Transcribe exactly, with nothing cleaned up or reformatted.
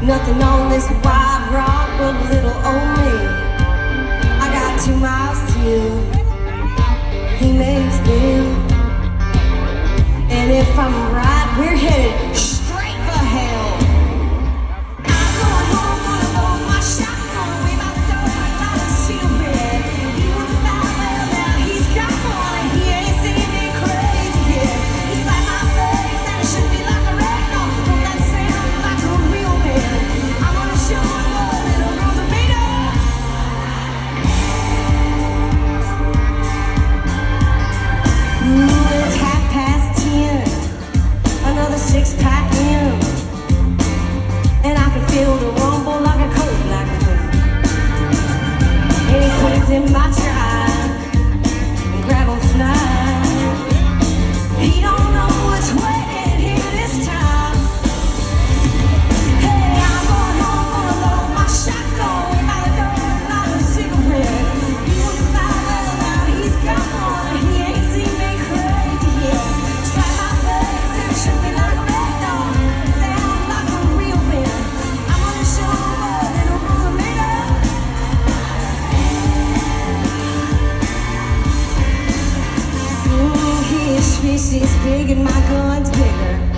Nothing on this wide rock but a little old me. I got two miles to you. He makes me. And if I'm right, we're headed straight for hell. I'm going home, gonna load my shotgun. We about to throw it by the cigarette. He was about well now, he's got one. He ain't seen me crazy yet. He's like my face, and it should be like a red dog. Don't that sound like a real man? I'm gonna show him a little Rosamita. Ooh, it's half past ten. Another six pack in, and I can feel the rumble like a cold black wind. And he puts in my stride and grab on tonight. He don't know what's waiting here this time. Hey, I'm going home, gonna load my shotgun. We might have done another cigarette. He was about well now, he's got one. He ain't seen me crazy yet. Strike my face and shoot me like a red dog. Sound like a real man. I'm gonna show him a little Rosamita. Ooh, his fist is big and my gun's bigger.